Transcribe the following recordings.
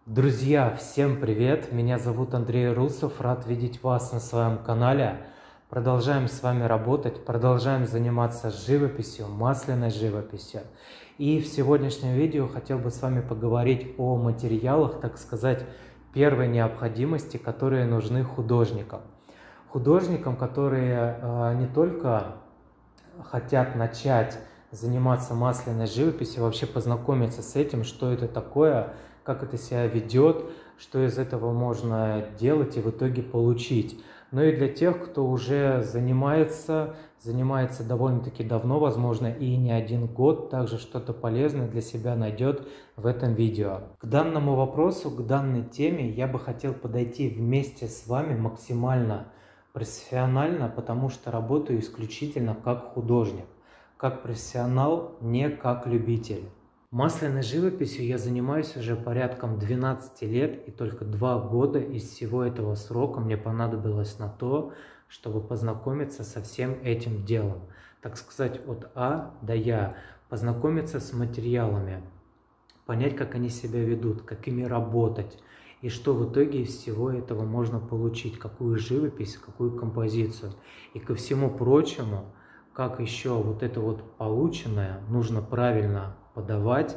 Друзья, всем привет! Меня зовут Андрей Русов, рад видеть вас на своем канале. Продолжаем с вами работать, продолжаем заниматься живописью, масляной живописью. И в сегодняшнем видео хотел бы с вами поговорить о материалах, так сказать, первой необходимости, которые нужны художникам. Художникам, которые не только хотят начать заниматься масляной живописью, вообще познакомиться с этим, что это такое, как это себя ведет, что из этого можно делать и в итоге получить. Но и для тех, кто уже занимается довольно-таки давно, возможно, и не один год, также что-то полезное для себя найдет в этом видео. К данному вопросу, к данной теме я бы хотел подойти вместе с вами максимально профессионально, потому что работаю исключительно как художник, как профессионал, не как любитель. Масляной живописью я занимаюсь уже порядком 12 лет, и только 2 года из всего этого срока мне понадобилось на то, чтобы познакомиться со всем этим делом. Так сказать, от А до Я, познакомиться с материалами, понять, как они себя ведут, как ими работать, и что в итоге из всего этого можно получить, какую живопись, какую композицию. И ко всему прочему, как еще вот это вот полученное нужно правильно подавать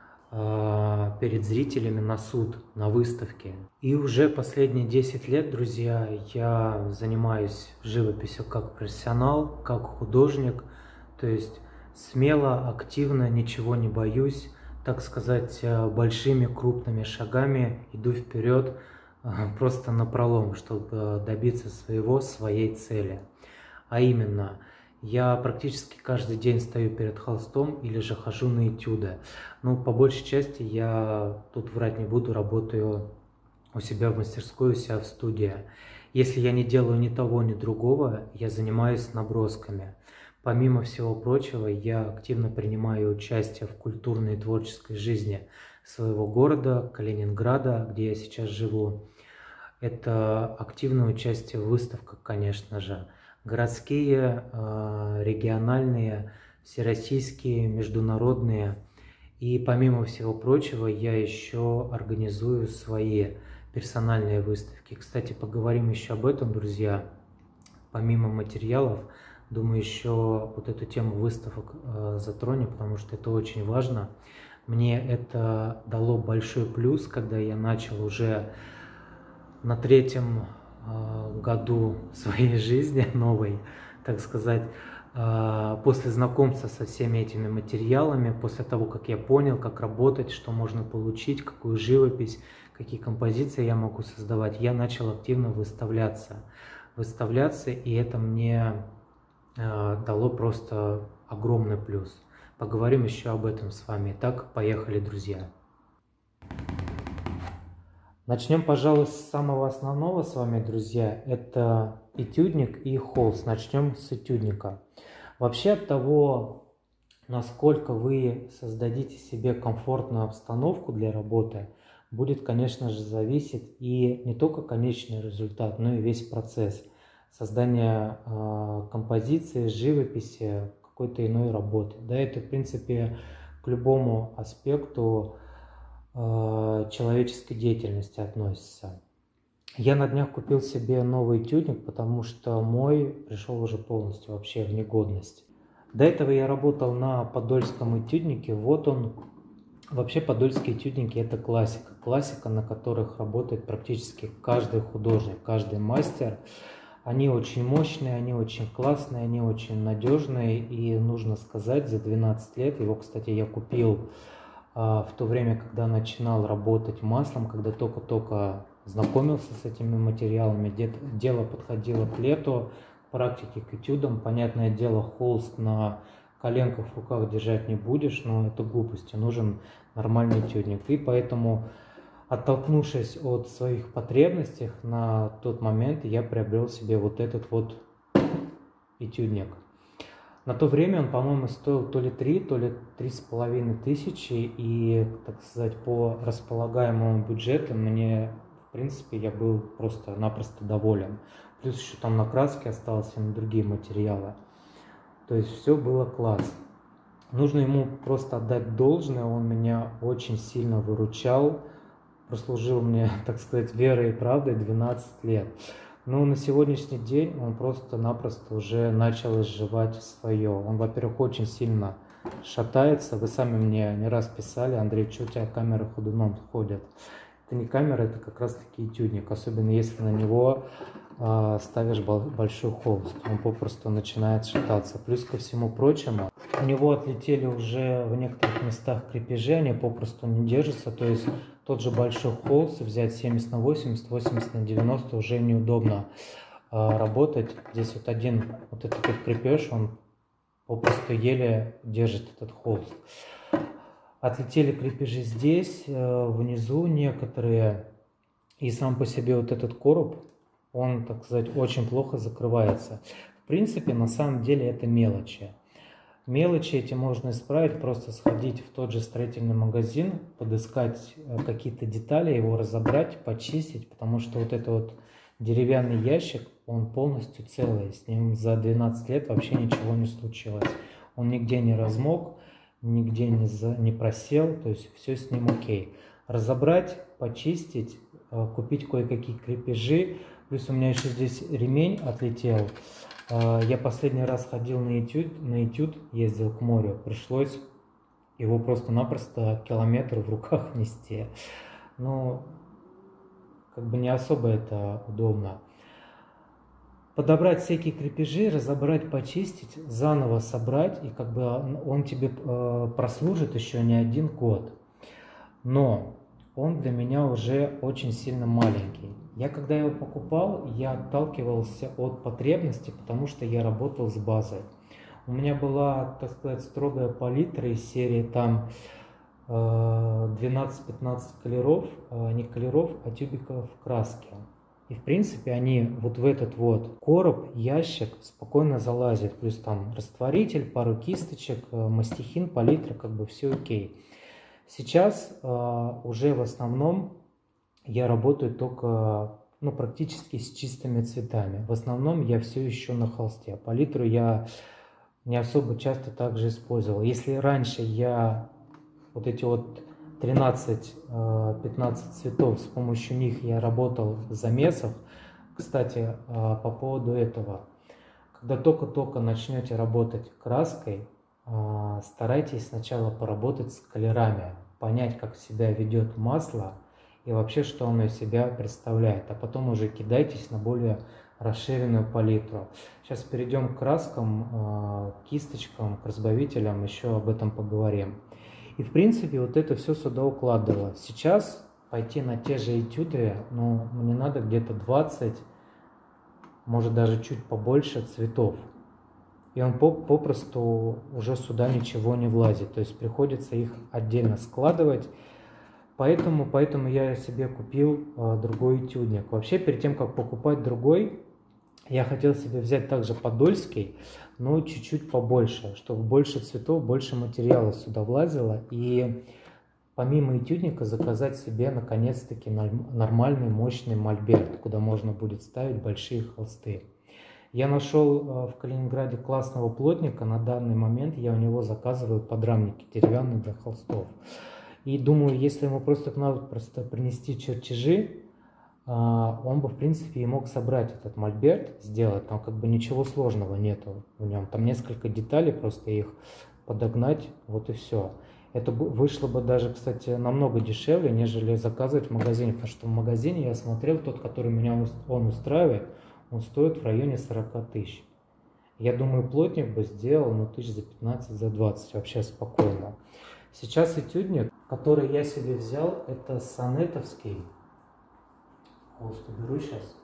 перед зрителями на суд, на выставке. И уже последние 10 лет, друзья, я занимаюсь живописью как профессионал, как художник, то есть смело, активно, ничего не боюсь, так сказать, большими крупными шагами иду вперед, просто напролом, чтобы добиться своей цели. А именно, я практически каждый день стою перед холстом или же хожу на этюды. Ну, по большей части я, тут врать не буду, работаю у себя в мастерской, у себя в студии. Если я не делаю ни того, ни другого, я занимаюсь набросками. Помимо всего прочего, я активно принимаю участие в культурной и творческой жизни своего города, Калининграда, где я сейчас живу. Это активное участие в выставках, конечно же. Городские, региональные, всероссийские, международные. И помимо всего прочего, я еще организую свои персональные выставки. Кстати, поговорим еще об этом, друзья. Помимо материалов, думаю, еще вот эту тему выставок затронем, потому что это очень важно. Мне это дало большой плюс, когда я начал уже на 3-м году своей жизни новой, так сказать, после знакомства со всеми этими материалами, после того, как я понял, как работать, что можно получить, какую живопись, какие композиции я могу создавать, я начал активно выставляться, и это мне дало просто огромный плюс. Поговорим еще об этом с вами. Итак, поехали, друзья. Начнем, пожалуй, с самого основного с вами, друзья. Это этюдник и холст. Начнем с этюдника. Вообще от того, насколько вы создадите себе комфортную обстановку для работы, будет, конечно же, зависеть и не только конечный результат, но и весь процесс создания композиции, живописи, какой-то иной работы. Да, это, в принципе, к любому аспекту человеческой деятельности относится. Я на днях купил себе новый этюдник, потому что мой пришел уже полностью вообще в негодность. До этого я работал на подольском этюднике. Вот он. Вообще подольские этюдники — это классика. Классика, на которых работает практически каждый художник, каждый мастер. Они очень мощные, они очень классные, они очень надежные. И нужно сказать, за 12 лет, его, кстати, я купил в то время, когда начинал работать маслом, когда только-только знакомился с этими материалами, дело подходило к лету, к практике, к этюдам. Понятное дело, холст на коленках, в руках держать не будешь, но это глупости, нужен нормальный этюдник. И поэтому, оттолкнувшись от своих потребностей, на тот момент я приобрел себе вот этот вот этюдник. На то время он, по-моему, стоил то ли 3, то ли 3,5 тысячи, и, так сказать, по располагаемому бюджету мне, в принципе, я был просто-напросто доволен. Плюс еще там на краске осталось и на другие материалы. То есть все было класс. Нужно ему просто отдать должное, он меня очень сильно выручал прослужил мне, так сказать, верой и правдой 12 лет. Но на сегодняшний день он просто-напросто уже начал изживать свое. Он, во-первых, очень сильно шатается. Вы сами мне не раз писали: Андрей, что у тебя камеры ходуном ходят? Это не камера, это как раз-таки этюдник. Особенно если на него ставишь большой холст. Он попросту начинает шататься. Плюс ко всему прочему, у него отлетели уже в некоторых местах крепежи, они попросту не держатся. То есть тот же большой холст взять 70 на 80, 80 на 90 уже неудобно работать. Здесь вот один вот этот вот крепеж, он попросту еле держит этот холст. Отлетели крепежи здесь, внизу некоторые. И сам по себе вот этот короб, он, так сказать, очень плохо закрывается. В принципе, на самом деле это мелочи. Мелочи эти можно исправить, просто сходить в тот же строительный магазин, подыскать какие-то детали, его разобрать, почистить, потому что вот этот вот деревянный ящик, он полностью целый, с ним за 12 лет вообще ничего не случилось. Он нигде не размок, нигде не просел, то есть все с ним окей. Разобрать, почистить, купить кое-какие крепежи, плюс у меня еще здесь ремень отлетел. Я последний раз ходил на этюд, ездил к морю, пришлось его просто-напросто километр в руках нести. Ну, как бы не особо это удобно. Подобрать всякие крепежи, разобрать, почистить, заново собрать, и как бы он тебе прослужит еще не 1 год. Но он для меня уже очень сильно маленький. Я когда его покупал, я отталкивался от потребностей, потому что я работал с базой. У меня была, так сказать, строгая палитра из серии там 12-15 колеров, не колеров, а тюбиков краски. И в принципе они вот в этот вот короб, ящик спокойно залазят. Плюс там растворитель, пару кисточек, мастихин, палитра, как бы все окей. Сейчас уже в основном я работаю только, ну, практически с чистыми цветами. В основном я все еще на холсте. Палитру я не особо часто также использовал. Если раньше я вот эти вот 13-15 цветов, с помощью них я работал в замесах. Кстати, по поводу этого. Когда только-только начнете работать краской, старайтесь сначала поработать с колерами, понять, как себя ведет масло и вообще, что оно из себя представляет, а потом уже кидайтесь на более расширенную палитру. Сейчас перейдем к краскам, кисточкам, к разбавителям, еще об этом поговорим. И в принципе вот это все сюда укладывалось. Сейчас пойти на те же этюды, но мне надо где-то 20, может даже чуть побольше цветов. И он попросту уже сюда ничего не влазит. То есть приходится их отдельно складывать. Поэтому я себе купил другой этюдник. Вообще, перед тем, как покупать другой, я хотел себе взять также подольский, но чуть-чуть побольше, чтобы больше цветов, больше материала сюда влазило. И помимо этюдника заказать себе наконец-таки нормальный мощный мольберт, куда можно будет ставить большие холсты. Я нашел в Калининграде классного плотника, на данный момент я у него заказываю подрамники деревянные для холстов. И думаю, если ему надо принести чертежи, он бы в принципе и мог собрать этот мольберт, сделать, там как бы ничего сложного нету в нем, там несколько деталей, просто их подогнать, вот и все. Это вышло бы даже, кстати, намного дешевле, нежели заказывать в магазине, потому что в магазине я смотрел, тот, который меня устраивает, он стоит в районе 40 тысяч. Я думаю, плотник бы сделал, ну, тысяч за 15, за 20 вообще спокойно. Сейчас этюдник, который я себе взял, это сонетовский. Холст уберу сейчас.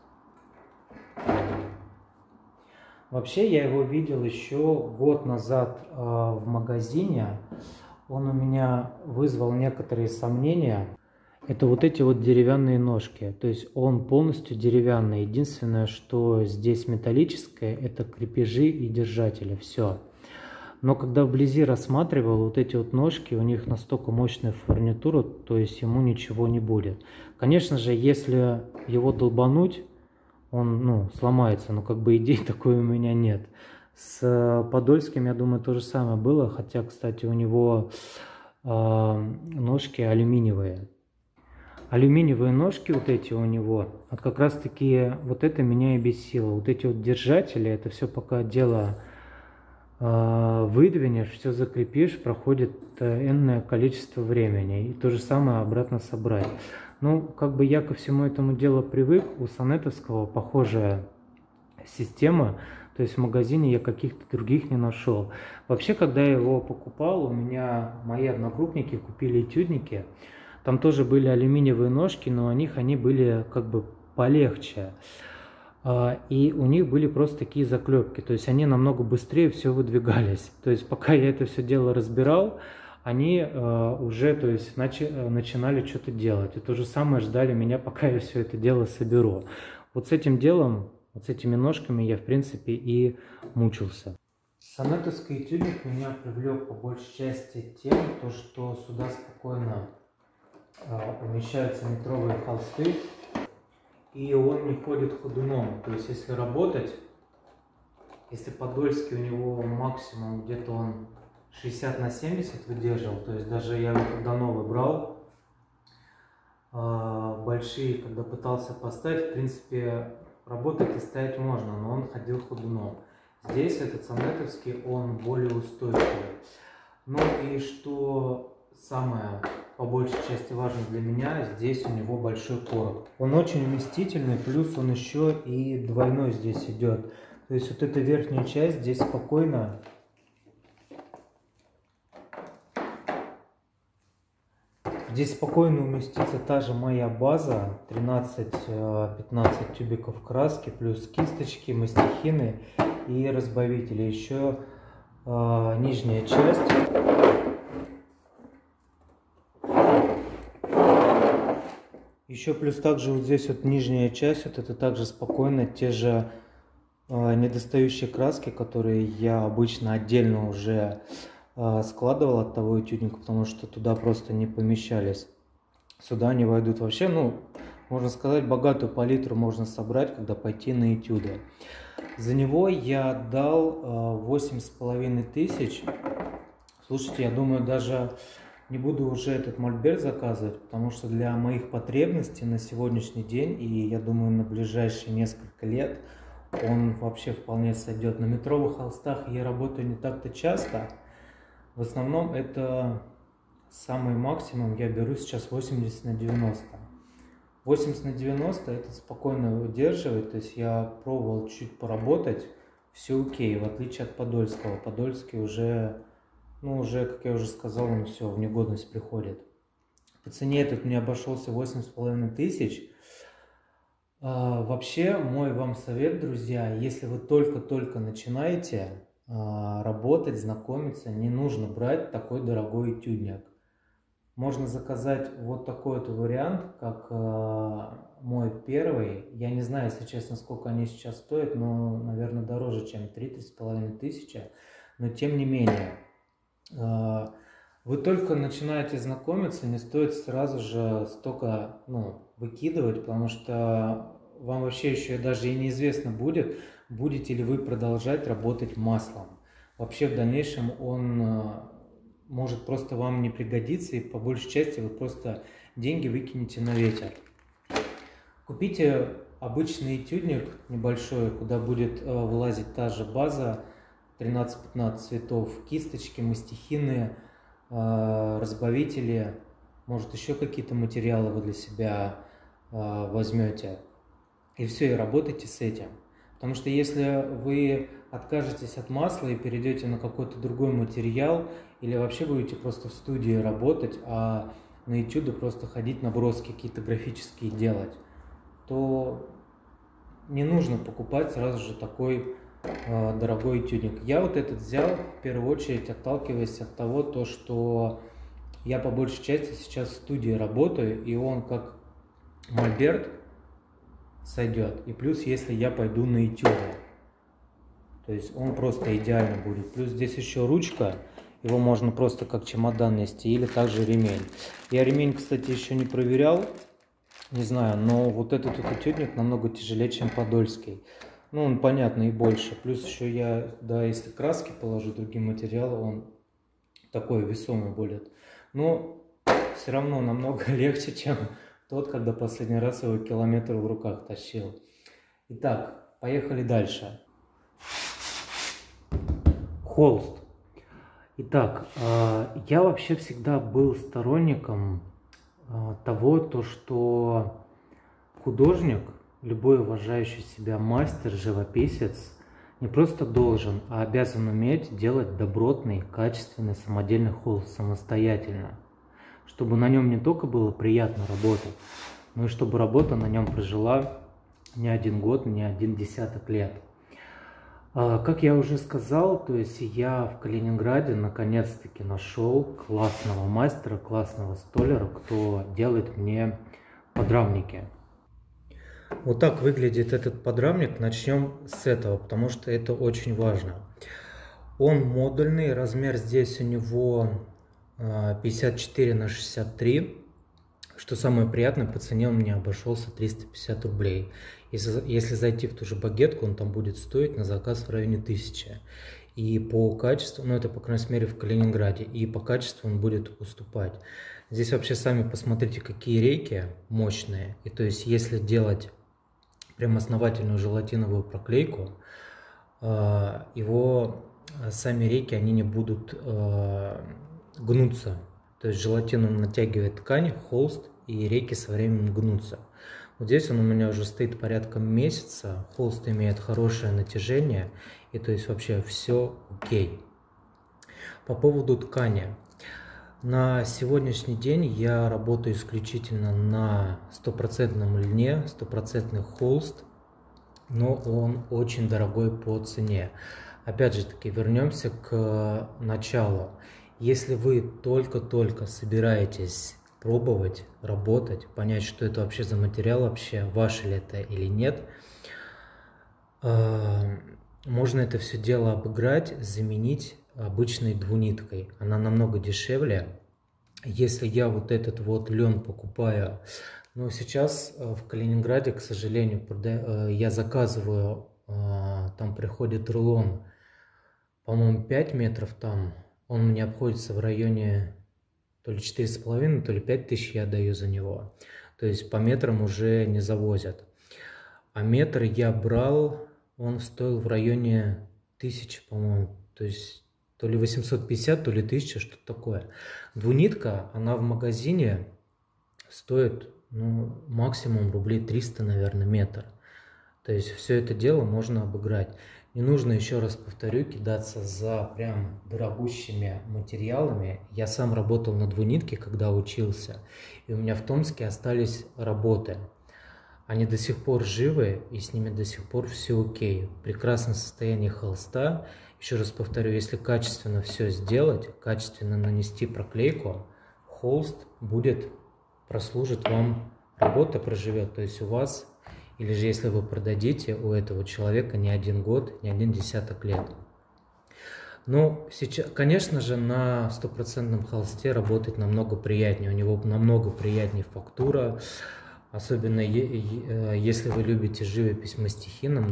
Вообще я его видел еще год назад в магазине. Он у меня вызвал некоторые сомнения. Это вот эти вот деревянные ножки. То есть он полностью деревянный. Единственное, что здесь металлическое, это крепежи и держатели. Все. Но когда вблизи рассматривал вот эти вот ножки, у них настолько мощная фурнитура, то есть ему ничего не будет. Конечно же, если его долбануть, он сломается, но как бы идей такой у меня нет. С Подольским, я думаю, то же самое было, хотя, кстати, у него ножки алюминиевые. алюминиевые ножки вот эти у него, вот как раз таки вот это меня и бесило. Вот эти вот держатели, это все пока дело выдвинешь, все закрепишь, проходит энное количество времени. И то же самое обратно собрать. Ну, как бы я ко всему этому делу привык. У Сонетовского похожая система. То есть в магазине я каких-то других не нашел. Вообще, когда я его покупал, у меня мои одногруппники купили этюдники. Там тоже были алюминиевые ножки, но они были как бы полегче. И у них были просто такие заклепки, то есть они намного быстрее все выдвигались. То есть пока я это все дело разбирал, они уже, то есть, начинали что-то делать. И то же самое ждали меня, пока я все это дело соберу. Вот с этим делом, вот с этими ножками я, в принципе, и мучился. Сонетовский этюдник меня привлек по большей части тем, что сюда спокойно помещаются метровые холсты. И он не ходит ходуном, то есть если работать, если Подольский у него максимум где-то он 60 на 70 выдерживал, то есть даже я его когда новый брал, большие, когда пытался поставить, в принципе, работать и стоять можно, но он ходил ходуном. Здесь этот Сонетовский, он более устойчивый. Ну и что самое по большей части важно для меня, здесь у него большой короб. Он очень вместительный, плюс он еще и двойной здесь идет. То есть вот эта верхняя часть здесь спокойно уместится та же моя база, 13-15 тюбиков краски, плюс кисточки, мастихины и разбавители. Еще нижняя часть. Еще плюс также вот здесь вот нижняя часть, вот это также спокойно, те же недостающие краски, которые я обычно отдельно уже складывал от того этюдника, потому что туда просто не помещались. Сюда они войдут вообще, ну, можно сказать, богатую палитру можно собрать, когда пойти на этюды. За него я отдал 8500. Слушайте, я думаю, даже не буду уже этот мольберт заказывать, потому что для моих потребностей на сегодняшний день, и я думаю, на ближайшие несколько лет, он вообще вполне сойдет. На метровых холстах я работаю не так-то часто. В основном это самый максимум, я беру сейчас 80 на 90. 80 на 90 это спокойно выдерживает, то есть я пробовал чуть поработать, все окей, в отличие от Подольского. Подольский уже... Ну, уже, как я уже сказал, он все, в негодность приходит. По цене этот мне обошелся 8500. Вообще, мой вам совет, друзья, если вы только-только начинаете работать, знакомиться, не нужно брать такой дорогой этюдник. Можно заказать вот такой вот вариант, как мой первый. Я не знаю, если честно, сколько они сейчас стоят, но, наверное, дороже, чем 3-3,5 тысячи. Но, тем не менее... Вы только начинаете знакомиться, не стоит сразу же столько выкидывать, потому что вам вообще еще даже и неизвестно будет, будете ли вы продолжать работать маслом. Вообще в дальнейшем он может просто вам не пригодиться, и по большей части вы просто деньги выкинете на ветер. Купите обычный этюдник небольшой, куда будет вылазить та же база, 13-15 цветов, кисточки, мастихины, разбавители, может еще какие-то материалы вы для себя возьмете. И все, и работайте с этим. Потому что если вы откажетесь от масла и перейдете на какой-то другой материал, или вообще будете просто в студии работать, а на этюды просто ходить, наброски какие-то графические делать, то не нужно покупать сразу же такой дорогой этюдник. Я вот этот взял в первую очередь, отталкиваясь от того, что я по большей части сейчас в студии работаю, и он как мольберт сойдет. И плюс, если я пойду на этюды, то есть он просто идеально будет. Плюс здесь еще ручка, его можно просто как чемодан нести, или также ремень. Я ремень, кстати, еще не проверял, не знаю, но вот этот этюдник намного тяжелее, чем Подольский. Ну, он, понятно, и больше. Плюс еще если краски положу, другие материалы, он такой весомый будет. Но все равно намного легче, чем тот, когда последний раз его километр в руках тащил. Итак, поехали дальше. Холст. Итак, я вообще всегда был сторонником того, что художник, любой уважающий себя мастер, живописец, не просто должен, а обязан уметь делать добротный, качественный, самодельный холст самостоятельно. Чтобы на нем не только было приятно работать, но и чтобы работа на нем прожила не один год, не один десяток лет. Как я уже сказал, то есть я в Калининграде наконец-таки нашел классного мастера, классного столяра, кто делает мне подрамники. Вот так выглядит этот подрамник. Начнем с этого, потому что это очень важно. Он модульный, размер здесь у него 54 на 63. Что самое приятное, по цене он мне обошелся 350 рублей. Если зайти в ту же Багетку, он там будет стоить на заказ в районе 1000. И по качеству, ну это по крайней мере в Калининграде, и по качеству он будет уступать. Здесь вообще сами посмотрите, какие рейки мощные. И то есть если делать прям основательную желатиновую проклейку, его сами рейки, они не будут гнуться. То есть желатин он натягивает ткань, холст, и рейки со временем гнутся. Вот здесь он у меня уже стоит порядком месяца, холст имеет хорошее натяжение, и то есть вообще все окей. По поводу ткани. На сегодняшний день я работаю исключительно на стопроцентном льне, стопроцентный холст, но он очень дорогой по цене. Опять же таки, вернемся к началу. Если вы только-только собираетесь пробовать, работать, понять, что это вообще за материал, вообще ваше ли это или нет, можно это все дело обыграть, заменить обычной двуниткой. Она намного дешевле. Если я вот этот вот лен покупаю, но сейчас в Калининграде, к сожалению, я заказываю, там приходит рулон, по-моему, 5 метров там, он мне обходится в районе то ли 4,5, то ли 5000 я даю за него. То есть по метрам уже не завозят. А метр я брал, он стоил в районе 1000, по-моему. То есть то ли 850, то ли 1000, что-то такое. Двунитка, она в магазине стоит, ну, максимум рублей 300, наверное, метр. То есть все это дело можно обыграть. Не нужно, еще раз повторю, кидаться за прям дорогущими материалами. Я сам работал на двунитке, когда учился, и у меня в Томске остались работы. Они до сих пор живы, и с ними до сих пор все окей. Прекрасное состояние холста. Еще раз повторю, если качественно все сделать, качественно нанести проклейку, холст прослужит вам, работа проживет. То есть у вас, или же если вы продадите у этого человека не один год, не один десяток лет. Но сейчас, конечно же, на стопроцентном холсте работать намного приятнее. У него намного приятнее фактура. Особенно если вы любите живопись мастихином,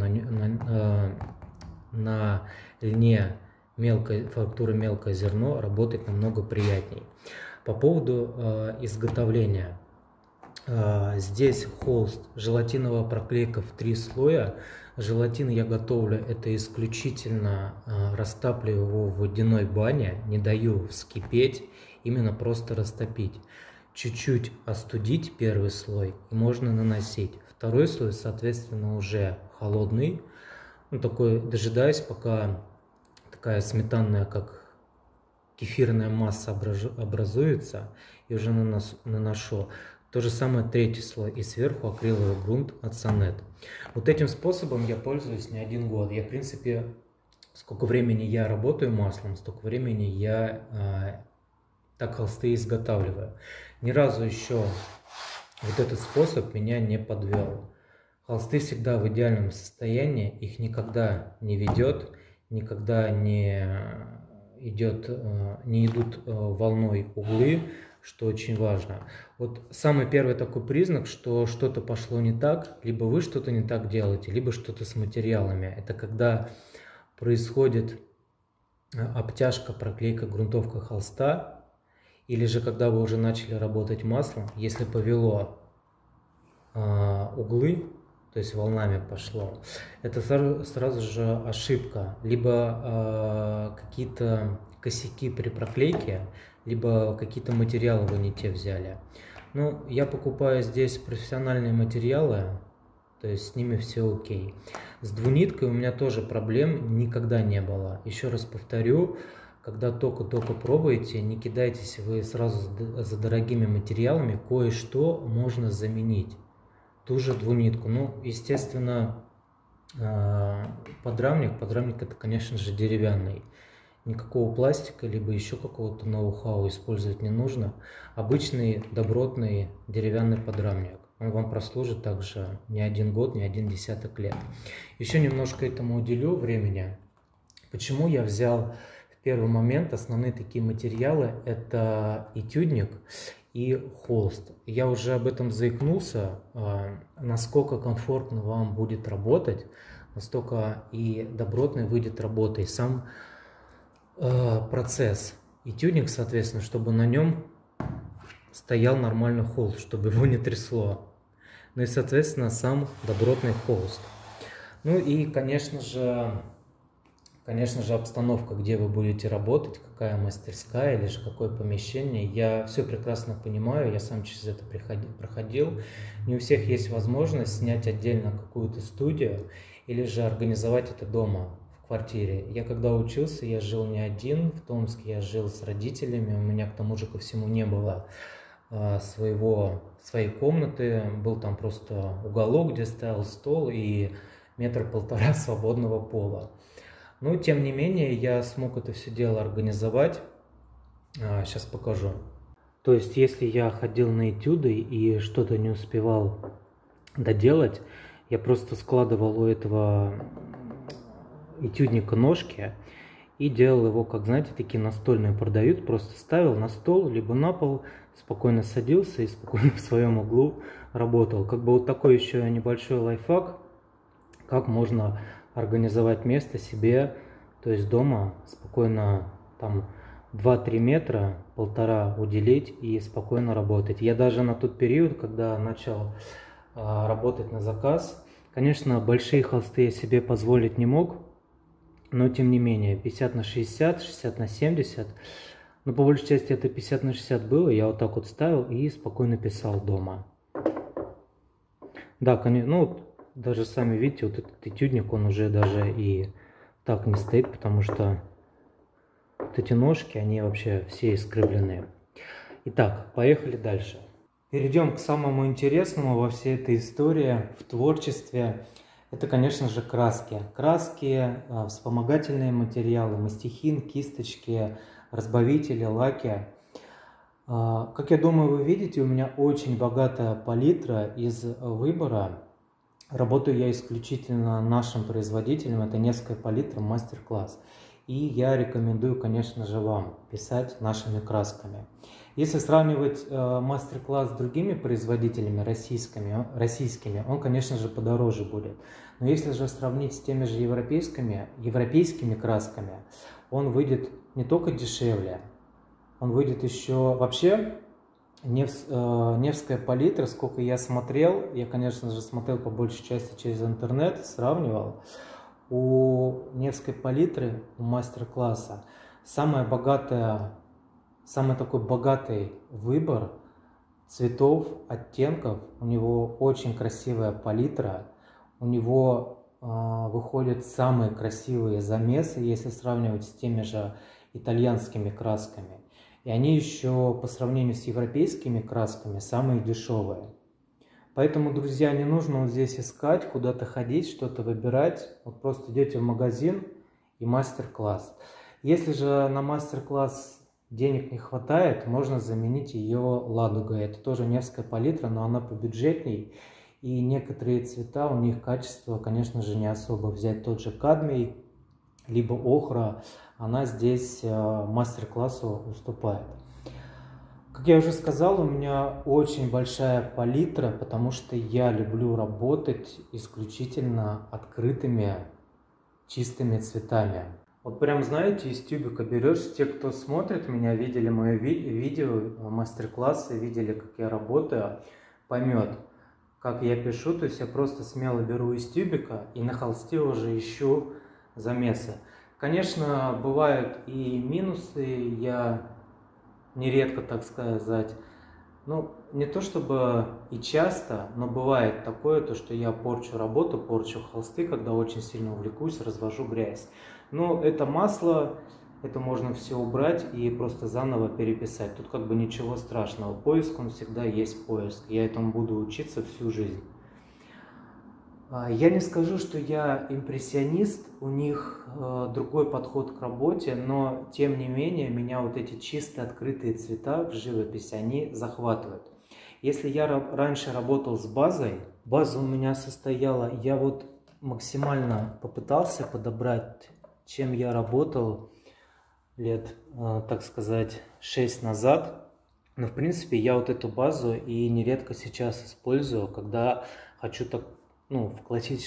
на льне фактуры мелкое зерно работать намного приятнее. По поводу изготовления. Здесь холст, желатиновая проклейка в 3 слоя. Желатин я готовлю, это исключительно растапливаю его в водяной бане, не даю вскипеть, именно просто растопить. Чуть-чуть остудить первый слой и можно наносить. Второй слой, соответственно, уже холодный. Ну, такой, дожидаясь, пока такая сметанная, как кефирная масса образуется, и уже наношу. То же самое третий слой, и сверху акриловый грунт от Сонет. Вот этим способом я пользуюсь не один год. Я, в принципе, сколько времени я работаю маслом, столько времени я так холсты изготавливаю. Ни разу еще вот этот способ меня не подвел. Холсты всегда в идеальном состоянии, их никогда не ведет, никогда не идут волной углы, что очень важно. Вот самый первый такой признак, что что-то пошло не так, либо вы что-то не так делаете, либо что-то с материалами. Это когда происходит обтяжка, проклейка, грунтовка холста, или же когда вы уже начали работать маслом, если повело, углы, то есть волнами пошло, это сразу же ошибка. Либо какие-то косяки при проклейке, либо какие-то материалы вы не те взяли. Ну, я покупаю здесь профессиональные материалы, то есть с ними все окей. С двуниткой у меня тоже проблем никогда не было. Еще раз повторю, когда только пробуете, не кидайтесь вы сразу за дорогими материалами, кое-что можно заменить. Ту же двунитку. Ну, естественно, подрамник это, конечно же, деревянный. Никакого пластика, либо еще какого-то ноу-хау использовать не нужно. Обычный, добротный деревянный подрамник. Он вам прослужит также не один год, не один десяток лет. Еще немножко этому уделю времени. Почему я взял в первый момент основные такие материалы? Это этюдник и холст. Я уже об этом заикнулся. Насколько комфортно вам будет работать, настолько и добротной выйдет работа. И сам процесс. Этюдник, соответственно, чтобы на нем стоял нормальный холст, чтобы его не трясло. Ну и, соответственно, сам добротный холст. Ну и, конечно же, обстановка, где вы будете работать, какая мастерская или же какое помещение. Я все прекрасно понимаю, я сам через это проходил. Не у всех есть возможность снять отдельно какую-то студию или же организовать это дома, в квартире. Я когда учился, я жил не один, в Томске я жил с родителями, у меня к тому же ко всему не было своей комнаты, был там просто уголок, где стоял стол и 1,5 метра свободного пола. Но тем не менее я смог это все дело организовать. Сейчас покажу. То есть если я ходил на этюды и что-то не успевал доделать, я просто складывал у этого этюдника ножки и делал его, как знаете, такие настольные продают, просто ставил на стол, либо на пол, спокойно садился и спокойно в своем углу работал. Как бы вот такой еще небольшой лайфхак, как можно организовать место себе, то есть дома спокойно там 2-3 метра, 1,5 уделить и спокойно работать. Я даже на тот период, когда начал работать на заказ, конечно, большие холсты я себе позволить не мог, но тем не менее 50 на 60, 60 на 70, но по большей части это 50 на 60 было, я вот так вот ставил и спокойно писал дома. Да, конечно, ну даже сами видите, вот этот этюдник, он уже даже и так не стоит, потому что вот эти ножки, они вообще все искривленные. Итак, поехали дальше. Перейдем к самому интересному во всей этой истории, в творчестве. Это, конечно же, краски. Краски, вспомогательные материалы, мастихин, кисточки, разбавители, лаки. Как я думаю, вы видите, у меня очень богатая палитра из выбора. Работаю я исключительно нашим производителем, это Невская палитра мастер-класс. И я рекомендую, конечно же, вам писать нашими красками. Если сравнивать мастер-класс с другими производителями российскими, он, конечно же, подороже будет. Но если же сравнить с теми же европейскими красками, он выйдет не только дешевле, он выйдет еще вообще. Невская палитра, сколько я смотрел, я, конечно же, смотрел по большей части через интернет, сравнивал. У Невской палитры, у мастер-класса, самый такой богатый выбор цветов, оттенков. У него очень красивая палитра, у него выходят самые красивые замесы, если сравнивать с теми же итальянскими красками. И они еще по сравнению с европейскими красками самые дешевые. Поэтому, друзья, не нужно вот здесь искать, куда-то ходить, что-то выбирать. Вот просто идете в магазин и мастер-класс. Если же на мастер-класс денег не хватает, можно заменить ее ладугой. Это тоже Невская палитра, но она побюджетней. И некоторые цвета, у них качество, конечно же, не особо. Взять тот же кадмий, либо охра, она здесь мастер-классу уступает. Как я уже сказал, у меня очень большая палитра, потому что я люблю работать исключительно открытыми, чистыми цветами. Вот прям, знаете, из тюбика берешь, те, кто смотрит меня, видели мое видео, мастер-классы, видели, как я работаю, поймет. как я пишу, то есть я просто смело беру из тюбика и на холсте уже ищу замесы. Конечно, бывают и минусы, я нередко, так сказать, ну, не то чтобы и часто, но бывает такое, то, что я порчу работу, порчу холсты, когда очень сильно увлекусь, развожу грязь. Но это масло, это можно все убрать и просто заново переписать. Тут как бы ничего страшного. Поиск, он всегда есть поиск. Я этому буду учиться всю жизнь. Я не скажу, что я импрессионист, у них другой подход к работе, но тем не менее меня вот эти чистые открытые цвета в живописи, они захватывают. Если я раньше работал с базой, база у меня состояла, я вот максимально попытался подобрать, чем я работал лет, так сказать, 6 назад. Но в принципе я вот эту базу и нередко сейчас использую, когда хочу так, ну, в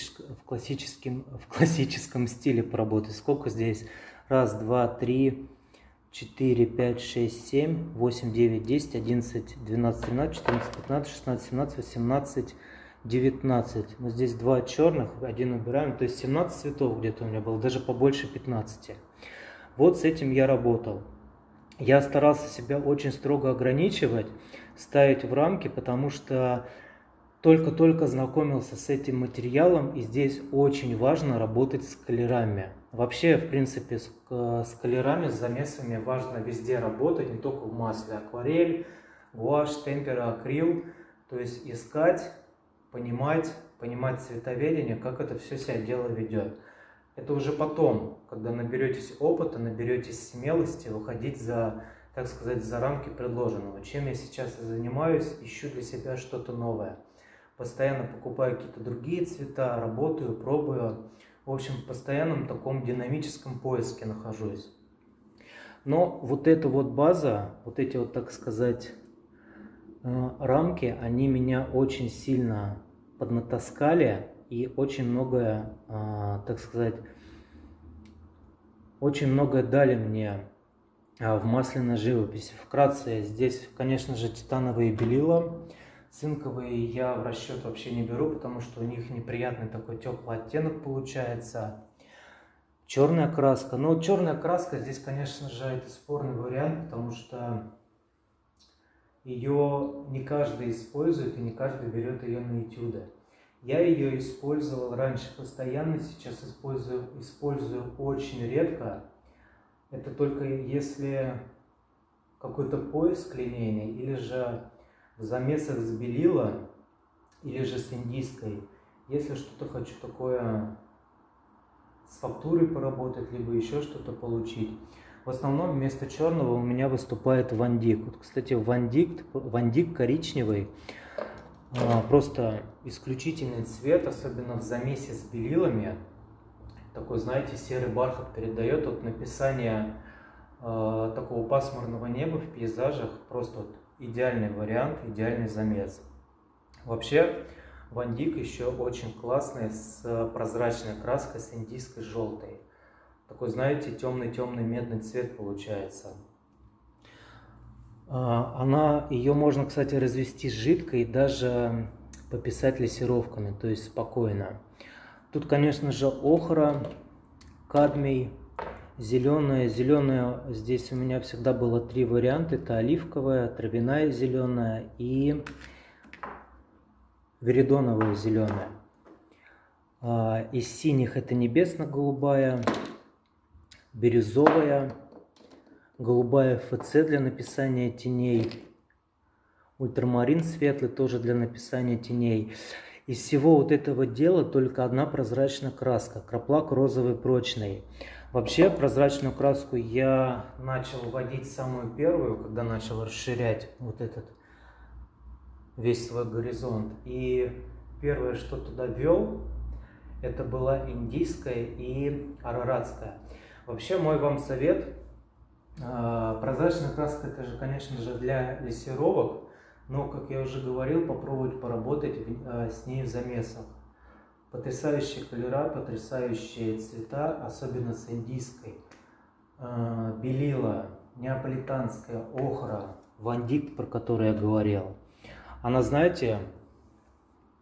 классическом стиле поработать. Сколько здесь? Раз, два, три, 4, 5, 6, 7, 8, 9, 10, 11, 12, 13, 14, 15, 16, 17, 18, 19. Но здесь два черных, один убираем. То есть 17 цветов где-то у меня было, даже побольше 15. Вот с этим я работал. Я старался себя очень строго ограничивать, ставить в рамки, потому что только-только знакомился с этим материалом, и здесь очень важно работать с колерами. Вообще, в принципе, с колерами, с замесами важно везде работать, не только в масле. Акварель, гуашь, темпера, акрил. То есть искать, понимать цветоведение, как это все себя дело ведет. Это уже потом, когда наберетесь опыта, наберетесь смелости, выходить за, так сказать, за рамки предложенного. Чем я сейчас и занимаюсь, ищу для себя что-то новое. Постоянно покупаю какие-то другие цвета, работаю, пробую. В общем, в постоянном таком динамическом поиске нахожусь. Но вот эта вот база, вот эти вот, так сказать, рамки, они меня очень сильно поднатаскали и очень многое, так сказать, очень многое дали мне в масляной живописи. Вкратце, здесь, конечно же, титановые белила. Цинковые я в расчет вообще не беру, потому что у них неприятный такой теплый оттенок получается. Черная краска. Но черная краска здесь, конечно же, это спорный вариант, потому что ее не каждый использует и не каждый берет ее на этюды. Я ее использовал раньше постоянно, сейчас использую очень редко. Это только если какой-то поиск линейный, или же в замесах с белила, или же с индийской. Если что-то хочу такое с фактурой поработать, либо еще что-то получить. В основном вместо черного у меня выступает вандик. Вот, кстати, вандик коричневый, просто исключительный цвет, особенно в замесе с белилами. Такой, знаете, серый бархат передает от написания такого пасмурного неба в пейзажах. Просто вот идеальный вариант, идеальный замес. Вообще, вандик еще очень классный, с прозрачной краской, с индийской желтой. Такой, знаете, темный-темный медный цвет получается. Ее можно, кстати, развести жидко и даже пописать лессировками, то есть спокойно. Тут, конечно же, охра, кадмий, зеленая. Зеленая здесь у меня всегда было три варианта. Это оливковая, травяная зеленая и веридоновая зеленая. Из синих это небесно-голубая, бирюзовая, голубая ФЦ для написания теней, ультрамарин светлый тоже для написания теней. Из всего вот этого дела только одна прозрачная краска, краплак розовый прочный. Вообще прозрачную краску я начал вводить самую первую, когда начал расширять вот этот весь свой горизонт. И первое, что туда ввел, это была индийская и араратская. Вообще мой вам совет, прозрачная краска это же, конечно же, для лессировок. Но, как я уже говорил, попробовать поработать с ней в замесах. Потрясающие колера, потрясающие цвета, особенно с индийской. Белила, неаполитанская, охра, вандик, про который я говорил. Она, знаете,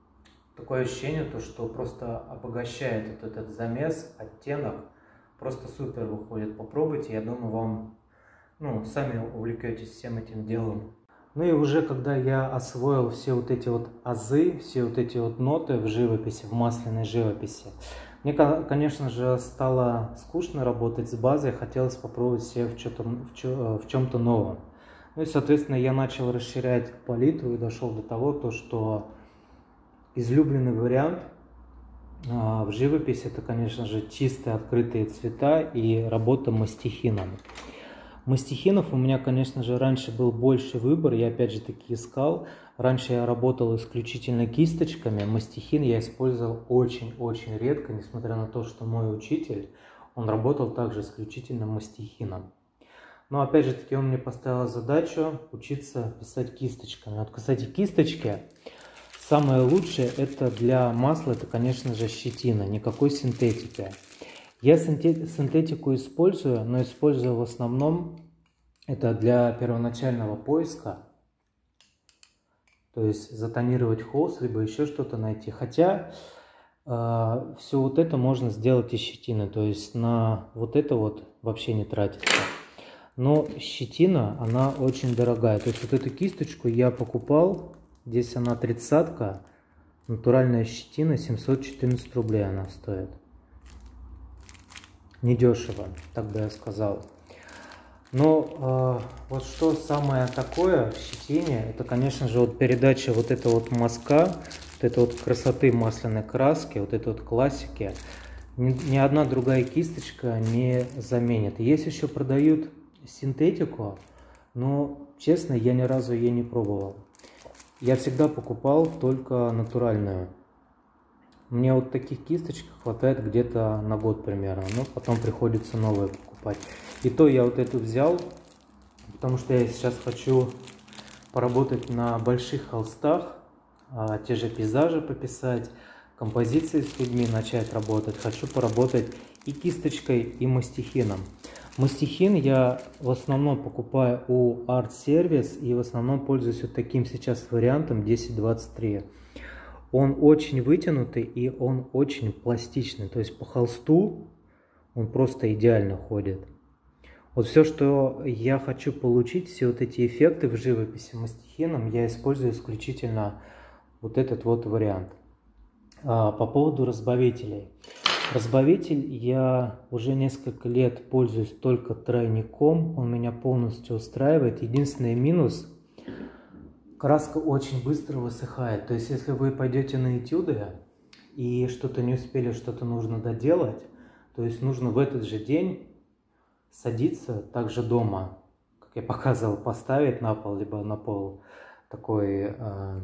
такое ощущение, то, что просто обогащает этот замес, оттенок. Просто супер выходит. Попробуйте, я думаю, вам, сами увлекетесь всем этим делом. Ну и уже когда я освоил все вот эти вот азы, все вот эти вот ноты в живописи, в масляной живописи, мне, конечно же, стало скучно работать с базой, хотелось попробовать себя в чем-то новом. Ну и, соответственно, я начал расширять палитру и дошел до того, что излюбленный вариант в живописи — это, конечно же, чистые открытые цвета и работа мастихином. Мастихинов у меня, конечно же, раньше был больше выбор, я опять же таки искал. Раньше я работал исключительно кисточками, мастихин я использовал очень-очень редко, несмотря на то, что мой учитель, он работал также исключительно мастихином. Но опять же таки он мне поставил задачу учиться писать кисточками. Вот, кстати, кисточки, самое лучшее это для масла, это, конечно же, щетина, никакой синтетики. Я синтетику использую, но использую в основном это для первоначального поиска. То есть затонировать холст, либо еще что-то найти. Хотя все вот это можно сделать из щетины. То есть на вот это вот вообще не тратится. Но щетина, она очень дорогая. То есть вот эту кисточку я покупал. Здесь она 30-ка. Натуральная щетина, 714 рублей она стоит. Недешево, так бы я сказал. Но вот что самое такое в щетине, это, конечно же, вот передача вот этого вот мазка, вот этой вот красоты масляной краски, вот этой вот классики. Ни одна другая кисточка не заменит. Есть еще продают синтетику, но, честно, я ни разу ее не пробовал. Я всегда покупал только натуральную. Мне вот таких кисточек хватает где-то на год примерно, но потом приходится новые покупать. И то я вот эту взял, потому что я сейчас хочу поработать на больших холстах, те же пейзажи пописать, композиции с людьми начать работать. Хочу поработать и кисточкой, и мастихином. Мастихин я в основном покупаю у Art Service и в основном пользуюсь вот таким сейчас вариантом 1023. Он очень вытянутый и он очень пластичный. То есть по холсту он просто идеально ходит. Вот все, что я хочу получить, все вот эти эффекты в живописи мастихином, я использую исключительно вот этот вот вариант. По поводу разбавителей. Разбавитель я уже несколько лет пользуюсь только тройником. Он меня полностью устраивает. Единственный минус — краска очень быстро высыхает. То есть, если вы пойдете на этюды и что-то не успели, что-то нужно доделать, то есть нужно в этот же день садиться также дома, как я показывал, поставить на пол, либо на пол такой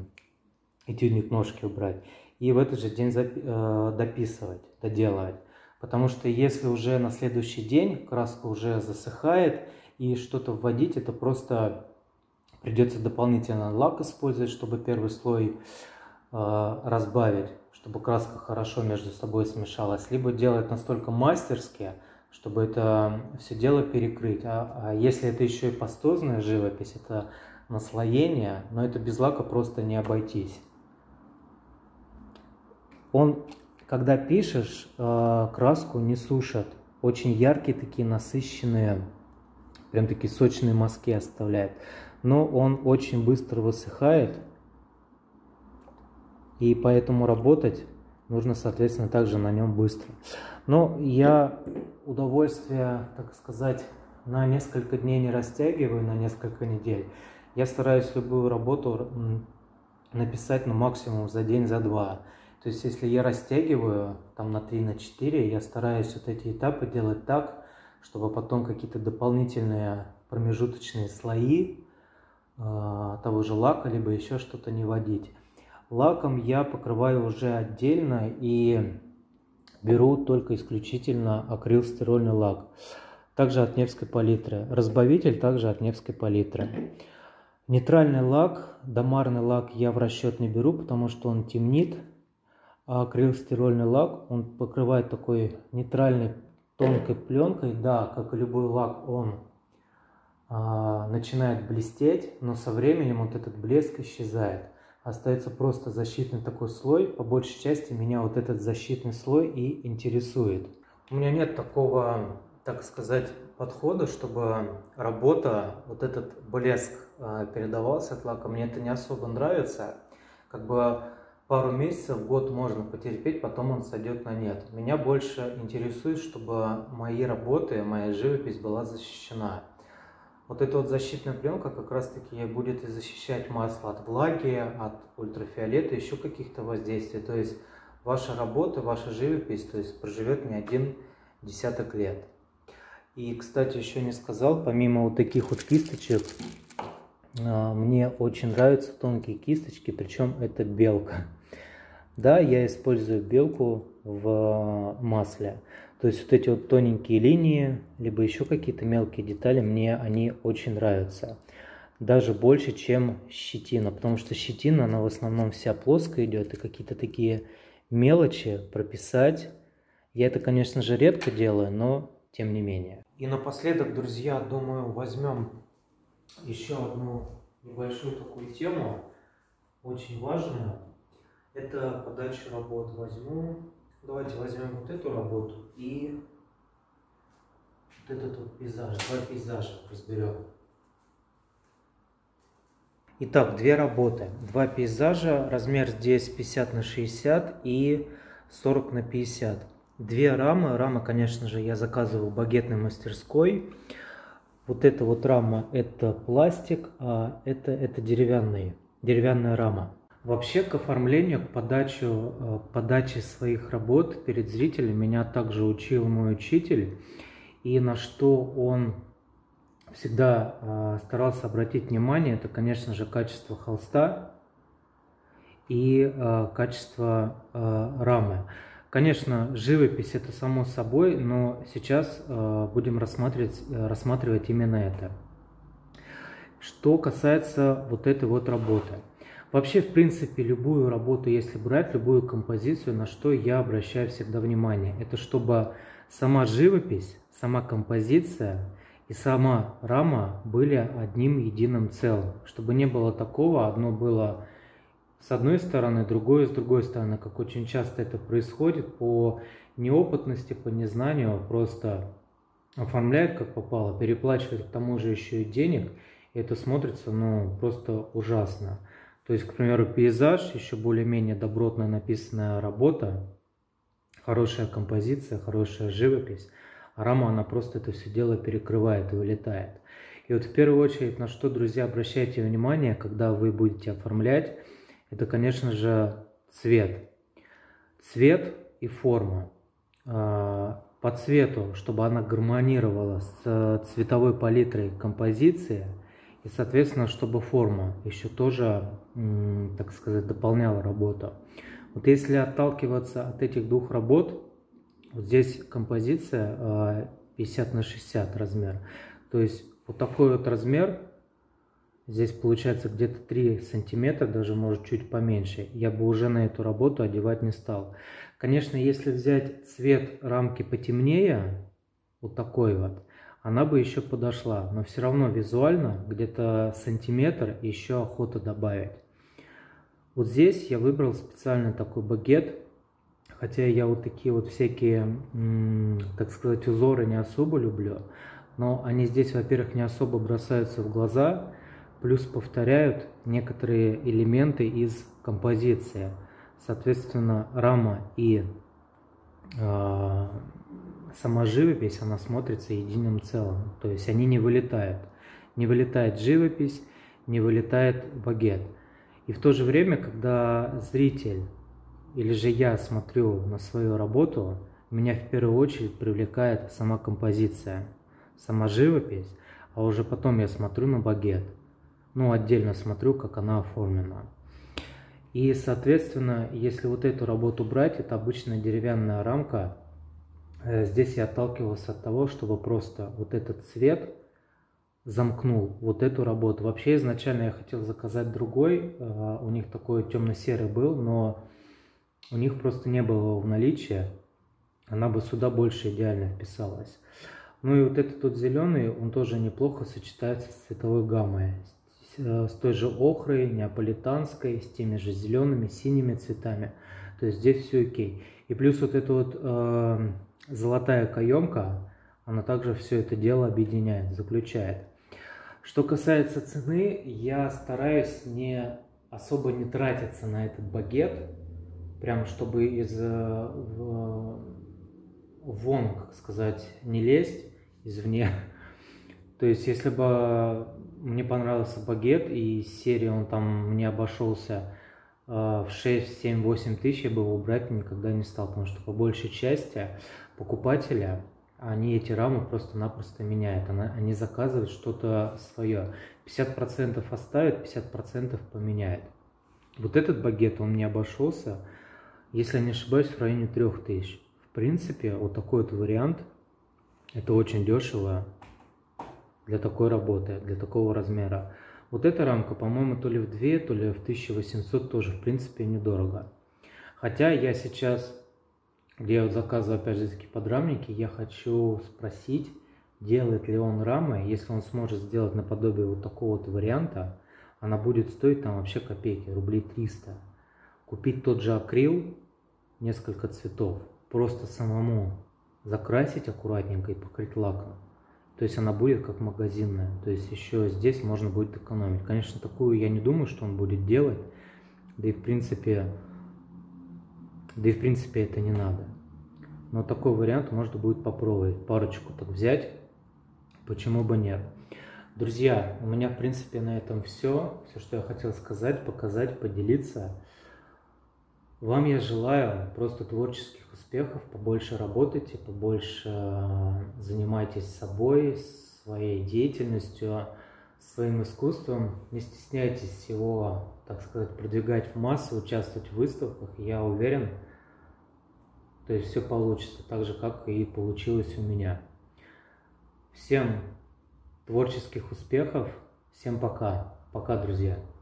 этюдник, ножки убрать, и в этот же день дописывать, доделывать. Потому что если уже на следующий день краска уже засыхает и что-то вводить, это просто придется дополнительно лак использовать, чтобы первый слой разбавить, чтобы краска хорошо между собой смешалась, либо делать настолько мастерски, чтобы это все дело перекрыть. А если это еще и пастозная живопись, это наслоение, но это без лака просто не обойтись. Он, когда пишешь, краску не сушат. Очень яркие такие насыщенные, прям такие сочные мазки оставляет. Но он очень быстро высыхает. И поэтому работать нужно, соответственно, также на нем быстро. Но я удовольствие, так сказать, на несколько дней не растягиваю, на несколько недель. Я стараюсь любую работу написать максимум за день, за два. То есть, если я растягиваю там на 3, на 4, я стараюсь вот эти этапы делать так, чтобы потом какие-то дополнительные промежуточные слои того же лака, либо еще что-то не вводить. Лаком я покрываю уже отдельно и беру только исключительно акрилстирольный лак. Также от Невской палитры. Разбавитель также от Невской палитры. Нейтральный лак, домарный лак я в расчет не беру, потому что он темнит. А акрилстирольный лак, он покрывает такой нейтральной тонкой пленкой. Да, как и любой лак, он начинает блестеть, но со временем вот этот блеск исчезает. Остается просто защитный такой слой. По большей части меня вот этот защитный слой и интересует. У меня нет такого, так сказать, подхода, чтобы работа, вот этот блеск передавался от лака. Мне это не особо нравится. Как бы пару месяцев, год можно потерпеть, потом он сойдет на нет. Меня больше интересует, чтобы мои работы, моя живопись была защищена. Вот эта вот защитная пленка как раз таки будет и защищать масло от влаги, от ультрафиолета, еще каких-то воздействий. То есть ваша работа, ваша живопись, то есть проживет не один десяток лет. И, кстати, еще не сказал, помимо вот таких вот кисточек, мне очень нравятся тонкие кисточки, причем это белка. Да, я использую белку в масле. То есть вот эти вот тоненькие линии, либо еще какие-то мелкие детали, мне они очень нравятся. Даже больше, чем щетина, потому что щетина, она в основном вся плоская идет, и какие-то такие мелочи прописать. Я это, конечно же, редко делаю, но тем не менее. И напоследок, друзья, думаю, возьмем еще одну небольшую такую тему, очень важную. Это подача работ. Давайте возьмем вот эту работу и вот этот вот пейзаж, два пейзажа разберем. Итак, две работы, два пейзажа, размер здесь 50 на 60 и 40 на 50. Две рамы, конечно же, я заказывал в багетной мастерской. Вот эта вот рама это пластик, а это деревянная рама. Вообще к оформлению, к подаче своих работ перед зрителем меня также учил мой учитель. И на что он всегда старался обратить внимание, это, конечно же, качество холста и качество рамы. Конечно, живопись это само собой, но сейчас будем рассматривать именно это. Что касается вот этой вот работы. Вообще, в принципе, любую работу, если брать, любую композицию, на что я обращаю всегда внимание, это чтобы сама живопись, сама композиция и сама рама были одним единым целым. Чтобы не было такого, одно было с одной стороны, другое с другой стороны, как очень часто это происходит по неопытности, по незнанию, просто оформляют как попало, переплачивают к тому же еще и денег, и это смотрится, ну, просто ужасно. То есть, к примеру, пейзаж, еще более-менее добротно написанная работа, хорошая композиция, хорошая живопись, а рама, она просто это все дело перекрывает и вылетает. И вот в первую очередь, на что, друзья, обращайте внимание, когда вы будете оформлять, это, конечно же, цвет. Цвет и форма. По цвету, чтобы она гармонировала с цветовой палитрой композиции, и, соответственно, чтобы форма еще тоже, так сказать, дополняла работу. Вот если отталкиваться от этих двух работ, вот здесь композиция 50 на 60 размер. То есть вот такой вот размер, здесь получается где-то 3 сантиметра, даже может чуть поменьше. Я бы уже на эту работу одевать не стал. Конечно, если взять цвет рамки потемнее, вот такой вот, она бы еще подошла, но все равно визуально где-то сантиметр еще охота добавить. Вот здесь я выбрал специально такой багет, хотя я вот такие вот всякие, так сказать, узоры не особо люблю, но они здесь, во-первых, не особо бросаются в глаза, плюс повторяют некоторые элементы из композиции. Соответственно, рама и сама живопись, она смотрится единым целым. То есть они не вылетают. Не вылетает живопись, не вылетает багет. И в то же время, когда зритель или же я смотрю на свою работу, меня в первую очередь привлекает сама композиция, сама живопись, а уже потом я смотрю на багет. Ну, отдельно смотрю, как она оформлена. И, соответственно, если вот эту работу брать, это обычная деревянная рамка. Здесь я отталкивался от того, чтобы просто вот этот цвет замкнул вот эту работу. Вообще изначально я хотел заказать другой, у них такой темно-серый был, но у них просто не было его в наличии, она бы сюда больше идеально вписалась. Ну и вот этот вот зеленый, он тоже неплохо сочетается с цветовой гаммой, с той же охрой, неаполитанской, с теми же зелеными, синими цветами. То есть здесь все окей. И плюс вот эта вот золотая каемка, она также все это дело объединяет, заключает. Что касается цены, я стараюсь особо не тратиться на этот багет, прям чтобы вон, как сказать, не лезть извне. То есть, если бы мне понравился багет, и из серии он там мне обошелся в 6, 7, 8 тысяч, я бы его брать никогда не стал, потому что по большей части покупателя, они эти рамы просто-напросто меняют, они заказывают что-то свое. 50% оставят, 50% поменяют. Вот этот багет, он мне обошелся, если я не ошибаюсь, в районе 3000. В принципе, вот такой вот вариант, это очень дешево для такой работы, для такого размера. Вот эта рамка, по-моему, то ли в 2, то ли в 1800 тоже, в принципе, недорого. Хотя я сейчас, где я вот заказываю, опять же, такие подрамники, я хочу спросить, делает ли он рамы. Если он сможет сделать наподобие вот такого вот варианта, она будет стоить там вообще копейки, рублей 300. Купить тот же акрил, несколько цветов, просто самому закрасить аккуратненько и покрыть лаком. То есть она будет как магазинная. То есть еще здесь можно будет экономить. Конечно, такую я не думаю, что он будет делать. Да и в принципе это не надо. Но такой вариант можно будет попробовать. Парочку так взять. Почему бы нет? Друзья, у меня в принципе на этом все. Все, что я хотел сказать, показать, поделиться. Вам я желаю просто творческих успехов, побольше работайте, побольше занимайтесь собой, своей деятельностью, своим искусством. Не стесняйтесь его, так сказать, продвигать в массу, участвовать в выставках. Я уверен, то есть все получится, так же, как и получилось у меня. Всем творческих успехов, всем пока. Пока, друзья.